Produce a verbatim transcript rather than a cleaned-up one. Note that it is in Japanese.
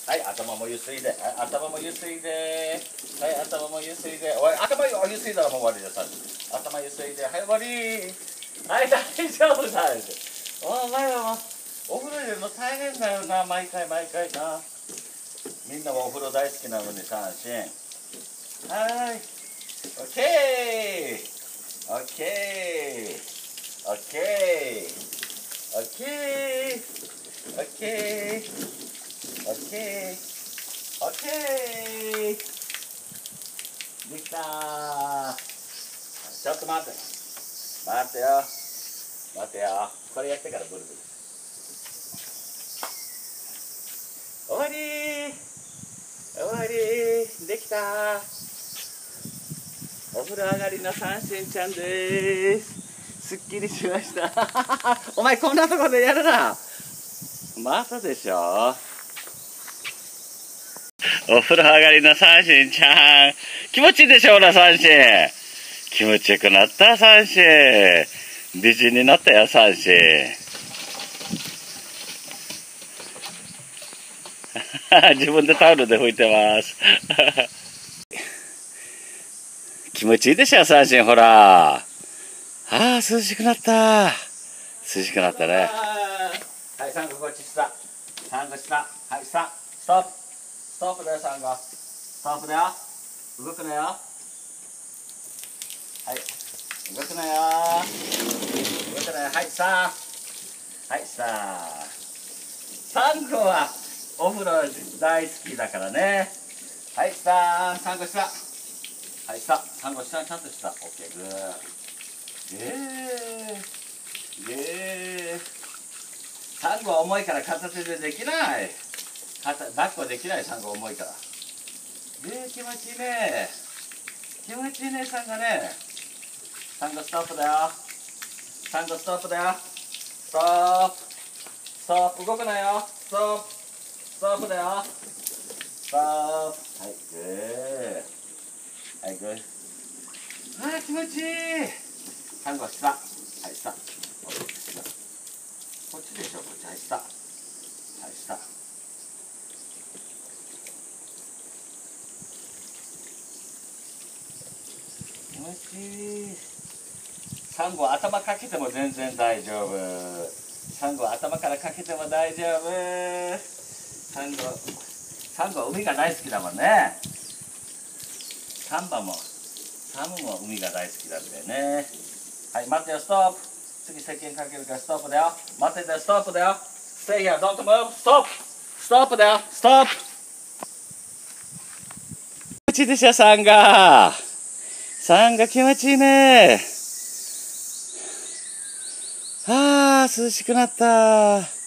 はい、頭もゆすいで、はい、頭もゆすいで、はい、頭もゆすいで、おい、頭ゆすいだらもう終わりです。頭ゆすいで、はい、終わり。はい、大丈夫だ。お前はもう、お風呂入れるの大変だよな、毎回毎回な。みんなもお風呂大好きなのにさ、シン。はい、オッケー、オッケー、オッケー、オッケー、オッケー。オッケー、オッケー、できたー。ちょっと待って、待ってよ、待ってよ。これやってからブルブル。終わりー、終わりー、できたー。お風呂上がりの三振ちゃんでーす。すっきりしました。お前こんなところでやるな。またでしょ。お風呂上がりの三振ちゃん。気持ちいいでしょうな、三振。気持ちよくなった、三振。美人になったよ、三振。自分でタオルで拭いてます。気持ちいいでしょ、三振、ほら。ああ、涼しくなった。涼しくなったね。はい、サンゴこっち下。サンゴ下。はい、下。ストップ。ストップだよ、サンゴ。ストップだよ。動くなよ。はい。動くなよ。動くなよ。はい、さあ。はい、さあ。サンゴはお風呂大好きだからね。はい、さあ。サンゴ下。はい、下。サンゴ下、ちゃんと下。オッケー、グー。えー。えー。サンゴは重いから片手でできない。抱っこできない、サンゴ重いから。えー、気持ちいいね。気持ちいいね、サンゴね。サンゴストップだよ。サンゴストップだよ。ストップ。ストップ、動くなよ。ストップ。ストップだよ。ストップ。はい、グー。はい、グー。あー、気持ちいい。サンゴ下。はい、下。こっちでしょ、こっち。はい、下。はい、下。気持ちいい。サンゴ頭かけても全然大丈夫。サンゴ頭からかけても大丈夫。サンゴ、サンゴは海が大好きだもんね。サンバも、サムも海が大好きなんだよね。はい、待ってよ、ストップ。次石鹸かけるからストップだよ。待ってて、ストップだよ。Stay here, don't move, stop! ストップだよ、ストップ。気持ちいいでしょ、サンガ。サンガ気持ちいいね。ああ、涼しくなった。